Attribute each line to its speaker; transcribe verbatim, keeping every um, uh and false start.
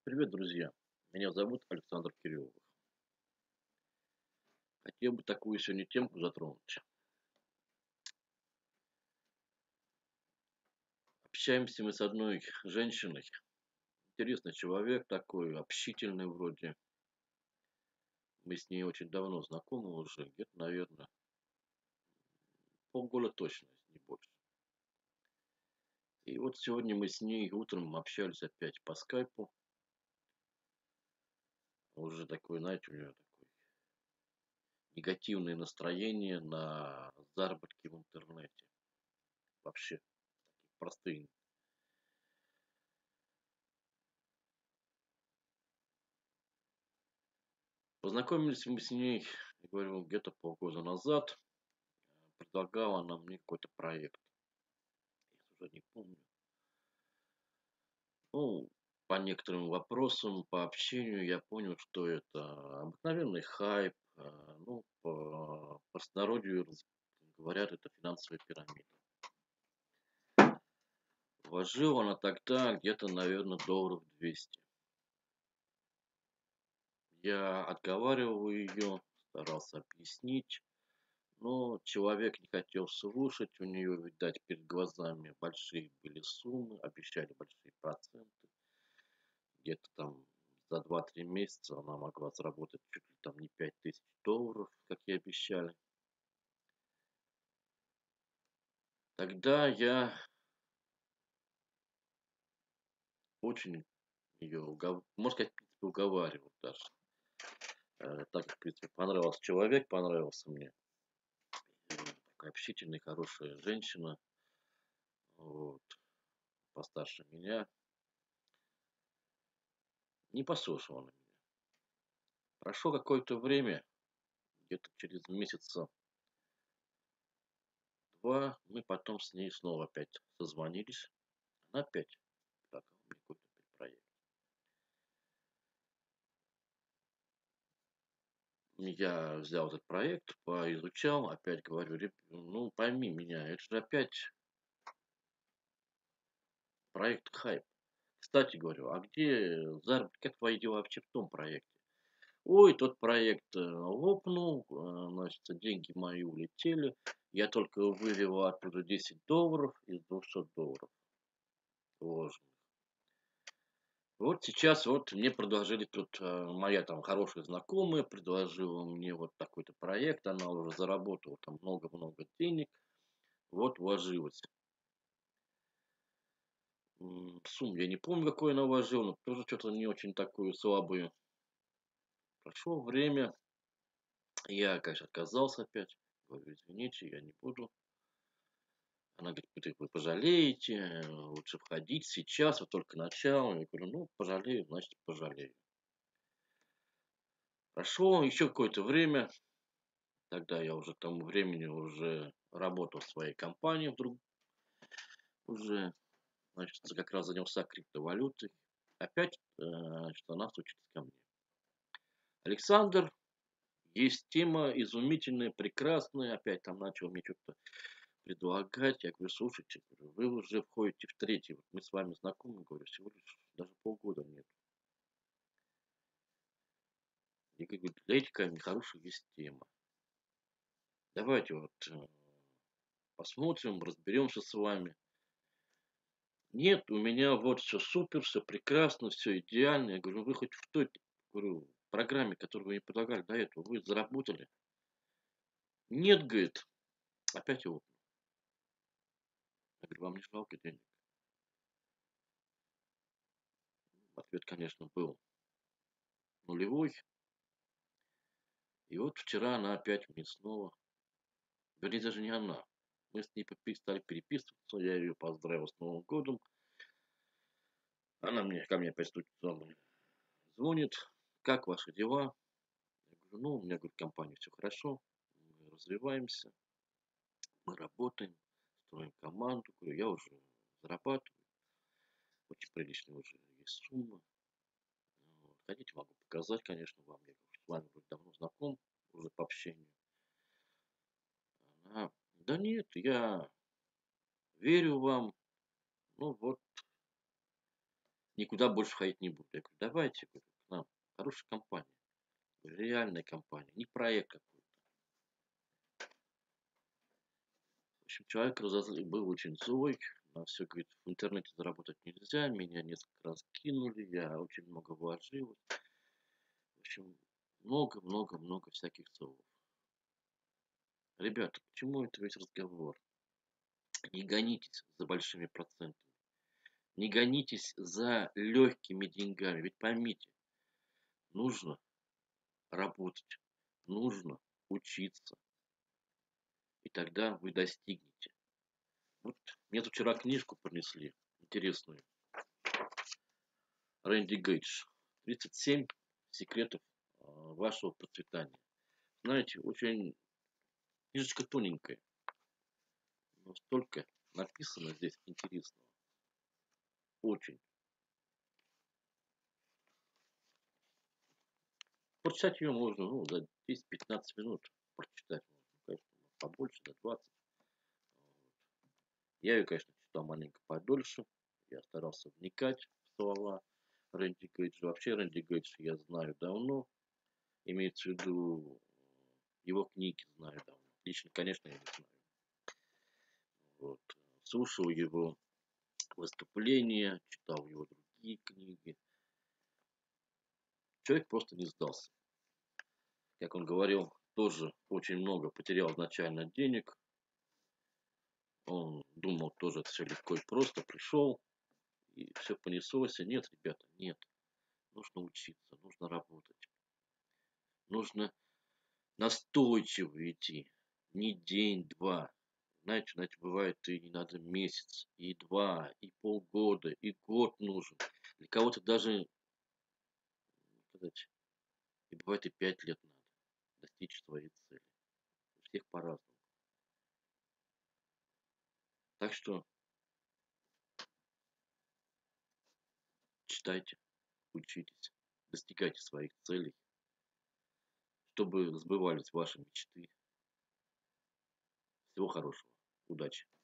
Speaker 1: Привет, друзья! Меня зовут Александр Кириллов. Хотел бы такую сегодня темку затронуть. Общаемся мы с одной женщиной. Интересный человек такой, общительный вроде. Мы с ней очень давно знакомы уже, где-то, наверное, полгода точно, если не больше. И вот сегодня мы с ней утром общались опять по скайпу. Уже такой, знаете, у нее такое негативное настроение на заработки в интернете. Вообще, простые. Познакомились мы с ней, я говорю, где-то полгода назад. Предлагала она мне какой-то проект. Я уже не помню. Ну, по некоторым вопросам, по общению я понял, что это обыкновенный хайп. э, Ну, по простонародью раз- говорят, это финансовая пирамида. Вложила она тогда где-то, наверное, долларов двести. Я отговаривал ее, старался объяснить. Но человек не хотел слушать, у нее, видать, перед глазами большие были суммы, обещали большие проценты. Где-то там за два-три месяца она могла заработать чуть ли там не пять тысяч долларов, как и обещали. Тогда я очень ее, угов... можно сказать, в принципе, уговаривал даже. Э, Так как, в принципе, понравился человек, понравился мне. Э, Такая общительная, хорошая женщина, вот, постарше меня. Не послушала она меня. Прошло какое-то время, где-то через месяца два, мы потом с ней снова опять созвонились. Она опять предлагала мне какой-то проект. Я взял этот проект, поизучал, опять говорю, «Реб- ну пойми меня, это же опять проект хайп. Кстати, говорю, а где заработок, как твои дела вообще в том проекте? Ой, тот проект э, лопнул, э, значит, деньги мои улетели, я только вывел оттуда десять долларов из двухсот долларов вложенных. Вот сейчас вот мне предложили тут, э, моя там хорошая знакомая предложила мне вот такой-то проект, она уже заработала там много-много денег, вот вложилась. М, Сумму я не помню, какой она вложила, но тоже что-то не очень такую слабую. Прошло время, я, конечно, отказался опять. Говорю, извините, я не буду. Она говорит, вы, вы пожалеете, э, лучше входить сейчас, вот только начало. Я говорю, ну, пожалею, значит, пожалею. Прошло еще какое-то время, тогда я уже к тому времени уже работал в своей компании вдруг, уже, значит, как раз занялся криптовалютой. Опять, э, значит, она стучится ко мне. Александр, есть тема изумительная, прекрасная. Опять там начал мне что-то предлагать. Я говорю, слушайте, говорю, вы уже входите в третий. Вот мы с вами знакомы, говорю, всего лишь даже полгода нет. Я говорю, для этих хорошая есть тема. Давайте вот э, посмотрим, разберемся с вами. Нет, у меня вот все супер, все прекрасно, все идеально. Я говорю, вы хоть в той, говорю, программе, которую вы мне предлагали до этого, вы заработали? Нет, говорит, опять его. Я говорю, вам не жалко денег? Ответ, конечно, был нулевой. И вот вчера она опять мне снова, вернее, даже не она. Мы с ней попи- стали переписываться, я ее поздравил с Новым годом. Она мне, ко мне опять стучит, звонит, как ваши дела? Я говорю, ну, у меня, говорит, компания все хорошо, мы развиваемся, мы работаем, строим команду. Говорю, я уже зарабатываю, очень приличная уже есть сумма. Вот. Хотите, могу показать, конечно, вам. Я говорю, с вами вроде давно знаком, уже по общению. Она, да нет, я верю вам. Ну вот, никуда больше ходить не буду. Я говорю, давайте, говорю, к нам. Хорошая компания. Говорю, реальная компания, не проект какой-то. В общем, человек разозли- был очень злой. На все, говорит, в интернете заработать нельзя. Меня несколько раз кинули. Я очень много вложил. В общем, много-много-много всяких слов. Ребята, к чему это весь разговор? Не гонитесь за большими процентами. Не гонитесь за легкими деньгами. Ведь поймите, нужно работать, нужно учиться. И тогда вы достигнете. Вот мне тут вчера книжку принесли интересную. Рэнди Гейдж. тридцать семь секретов а, вашего процветания. Знаете, очень книжечка тоненькая. Но столько написано здесь интересного. Очень. Прочитать ее можно ну, за десять-пятнадцать минут. Прочитать можно. Конечно, побольше, за двадцать. Я ее, конечно, читал маленько подольше. Я старался вникать в слова Рэнди Гейджа. Вообще Рэнди Гейдж я знаю давно. Имеется в виду его книги знаю давно. Лично, конечно, я не знаю. Вот. Слушал его выступления, читал его другие книги. Человек просто не сдался. Как он говорил, тоже очень много потерял изначально денег. Он думал тоже это все легко и просто. Пришел, и все понеслось. И нет, ребята, нет. Нужно учиться, нужно работать. Нужно настойчиво идти. Не день-два. Знаете, знаете, бывает и не надо месяц, и два, и полгода, и год нужен. Для кого-то даже, сказать, и бывает и пять лет надо достичь своей цели. У всех по-разному. Так что читайте, учитесь, достигайте своих целей, чтобы сбывались ваши мечты. Всего хорошего. Удачи.